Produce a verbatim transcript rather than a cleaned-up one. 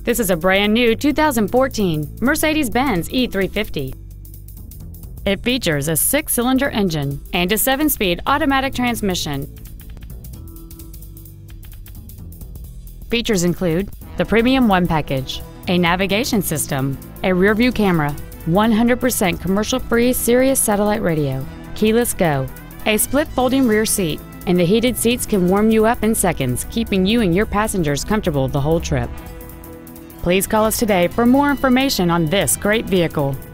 This is a brand new two thousand fourteen Mercedes-Benz E three fifty. It features a six-cylinder engine and a seven-speed automatic transmission. Features include the Premium One package, a navigation system, a rear-view camera, one hundred percent commercial-free Sirius satellite radio, keyless go, a split folding rear seat, and the heated seats can warm you up in seconds, keeping you and your passengers comfortable the whole trip. Please call us today for more information on this great vehicle.